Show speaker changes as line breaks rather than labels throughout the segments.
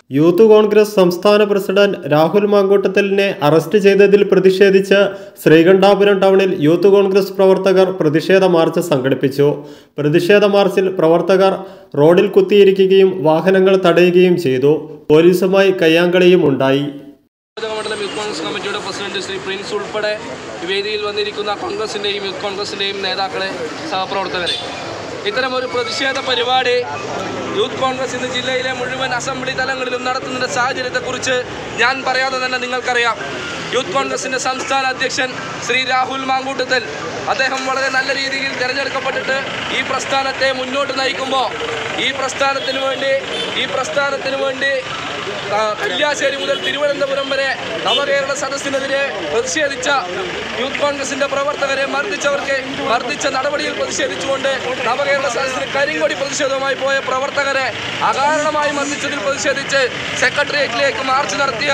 Youth Congress സംസ്ഥാന president Rahul മാങ്കൂട്ടത്തിലിനെ arrest ചെയ്തതിൽ പ്രതിഷേധിച്ച് ശ്രീകണ്ഠാപുരം ടൗണിൽ യൂത്ത് കോൺഗ്രസ് പ്രവർത്തകർ പ്രതിഷേധ മാർച്ച് സംഘടിപ്പിച്ചു. പ്രതിഷേധ മാർച്ചിൽ പ്രവർത്തകർ റോഡിൽ കുത്തിയിരിക്കുകയും വാഹനങ്ങൾ തടയുകയും ചെയ്തു. പോലീസുമായി കയ്യാങ്കളിയും ഉണ്ടായി.
മണ്ഡലം യൂത്ത് കോൺഗ്രസ് കമ്മിറ്റിയുടെ പ്രസിഡന്റ് ശ്രീ പ്രിൻസ് ഉൾപ്പെടെ വേദിയിൽ വന്നിരിക്കുന്ന കോൺഗ്രസിൻ്റെയും യൂത്ത് കോൺഗ്രസിൻ്റെയും നേതാക്കളെ, സഹപ്രവർത്തകരെ, ഇത്തരമൊരു പ്രതിഷേധ പരിപാടി യൂത്ത് കോൺഗ്രസ് ഇന്ന് ജില്ലയിലെ മുഴുവൻ അസംബ്ലി തലങ്ങളിലും നടത്തുന്നതിൻ്റെ സാഹചര്യത്തെക്കുറിച്ച് ഞാൻ പറയാതെ തന്നെ നിങ്ങൾക്കറിയാം. യൂത്ത് കോൺഗ്രസിൻ്റെ സംസ്ഥാന അധ്യക്ഷൻ ശ്രീ രാഹുൽ മാങ്കൂട്ടത്തിൽ, അദ്ദേഹം വളരെ നല്ല രീതിയിൽ തിരഞ്ഞെടുക്കപ്പെട്ടിട്ട് ഈ പ്രസ്ഥാനത്തെ മുന്നോട്ട് നയിക്കുമ്പോൾ ഈ പ്രസ്ഥാനത്തിന് വേണ്ടി കല്യാശ്ശേരി മുതൽ തിരുവനന്തപുരം വരെ നവകേരള സദസ്സിനെതിരെ പ്രതിഷേധിച്ച യൂത്ത് കോൺഗ്രസിന്റെ പ്രവർത്തകരെ മർദ്ദിച്ച നടപടിയിൽ പ്രതിഷേധിച്ചുകൊണ്ട് നവകേരള സദസ്സിന് കരിങ്കൊടി പ്രതിഷേധവുമായി പോയ പ്രവർത്തകരെ അകാരണമായി മർദ്ദിച്ചതിൽ പ്രതിഷേധിച്ച് സെക്രട്ടേറിയറ്റിലേക്ക് മാർച്ച് നടത്തിയ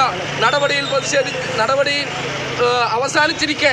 നടപടി അവസാനിച്ചിരിക്കെ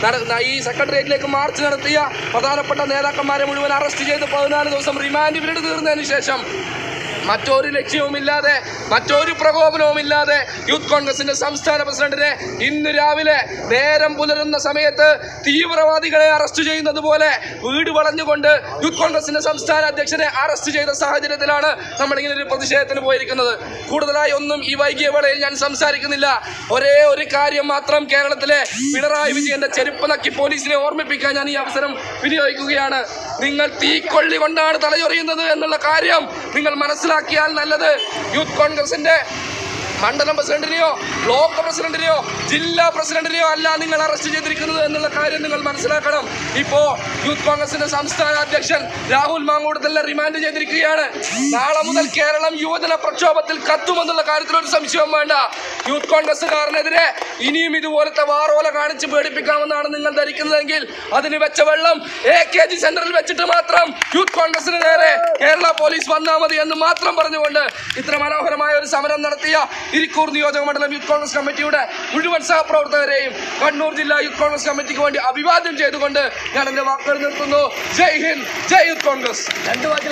ഈ സെക്രട്ടേറിയറ്റിലേക്ക് മാർച്ച് നടത്തിയ പ്രധാനപ്പെട്ട നേതാക്കന്മാരെ മുഴുവൻ അറസ്റ്റ് ചെയ്ത് 14 ദിവസം റിമാൻഡ് പീരീഡ് തീർന്നതിന് ശേഷം മറ്റൊരു ലക്ഷ്യവുമില്ലാതെ മറ്റൊരു പ്രകോപനവുമില്ലാതെ യൂത്ത് കോൺഗ്രസിന്റെ സംസ്ഥാന പ്രസിഡന്റിനെ ഇന്ന് രാവിലെ നേരം പുലരുന്ന സമയത്ത് തീവ്രവാദികളെ അറസ്റ്റ് ചെയ്യുന്നത് പോലെ വീട് വളഞ്ഞുകൊണ്ട് യൂത്ത് കോൺഗ്രസിന്റെ സംസ്ഥാന അധ്യക്ഷനെ അറസ്റ്റ് ചെയ്ത സാഹചര്യത്തിലാണ് നമ്മളിങ്ങനെ ഒരു പ്രതിഷേധത്തിന് പോയിരിക്കുന്നത്. കൂടുതലായി ഒന്നും ഈ വൈകിയ വേളയിൽ ഞാൻ സംസാരിക്കുന്നില്ല. ഒരേ ഒരു കാര്യം മാത്രം കേരളത്തിലെ പിണറായി വിജയന്റെ ചെരുപ്പ് നക്കി പോലീസിനെ ഓർമ്മിപ്പിക്കാൻ ഞാൻ ഈ അവസരം വിനിയോഗിക്കുകയാണ്. നിങ്ങൾ തീക്കൊള്ളി കൊണ്ടാണ് തലചൊറിയുന്നത് എന്നുള്ള കാര്യം നിങ്ങൾ മനസ്സിലാക്കിയാൽ നല്ലത്. യൂത്ത് കോൺഗ്രസിന്റെ മണ്ഡലം പ്രസിഡന്റിനെയോ ബ്ലോക്ക് പ്രസിഡന്റിനെയോ ജില്ലാ പ്രസിഡന്റിനെയോ അല്ല നിങ്ങൾ അറസ്റ്റ് ചെയ്തിരിക്കുന്നത് എന്നുള്ള കാര്യം നിങ്ങൾ മനസ്സിലാക്കണം. ഇപ്പോൾ യൂത്ത് കോൺഗ്രസിന്റെ സംസ്ഥാന അധ്യക്ഷൻ രാഹുൽ മാങ്കൂട്ടത്തിലിനെ റിമാൻഡ് ചെയ്തിരിക്കുകയാണ്. നാളെ മുതൽ കേരളം യുവജന പ്രക്ഷോഭത്തിൽ കത്തുമെന്നുള്ള കാര്യത്തിൽ ഒരു സംശയവും വേണ്ട. യൂത്ത് കോൺഗ്രസുകാരനെതിരെ ഇനിയും ഇതുപോലത്തെ വാറോല കാണിച്ച് പേടിപ്പിക്കാമെന്നാണ് നിങ്ങൾ ധരിക്കുന്നതെങ്കിൽ അതിന് വെച്ച വെള്ളം AKG സെന്ററിൽ വെച്ചിട്ട് മാത്രം യൂത്ത് കോൺഗ്രസിന് നേരെ കേരള പോലീസ് വന്നാൽ മതി എന്ന് മാത്രം പറഞ്ഞുകൊണ്ട് ഇത്ര മനോഹരമായ ഒരു സമരം നടത്തിയ ഇരിക്കൂർ നിയോജക മണ്ഡലം യൂത്ത് കോൺഗ്രസ് കമ്മിറ്റിയുടെ മുഴുവൻ സഹപ്രവർത്തകരെയും കണ്ണൂർ ജില്ലാ യൂത്ത് കോൺഗ്രസ് കമ്മിറ്റിക്ക് വേണ്ടി അഭിവാദ്യം ചെയ്തുകൊണ്ട് ഞാൻ എന്റെ വാക്കുകൾ നിർത്തുന്നു. ജയ് ഹിന്ദ്, ജയ് യൂത്ത് കോൺഗ്രസ്. രണ്ട് വാക്കിൽ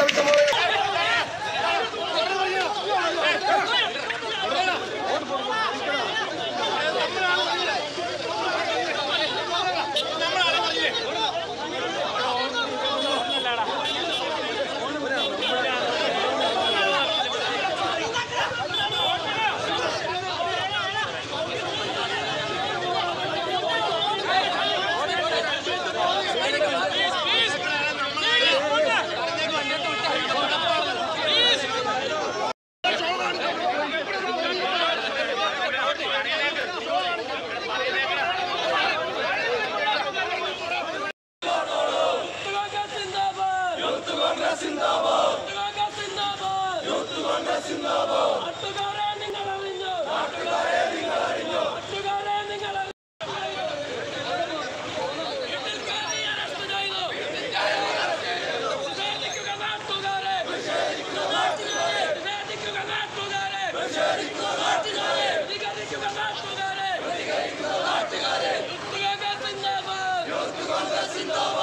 യൂത്ത് കോൺഗ്രസ്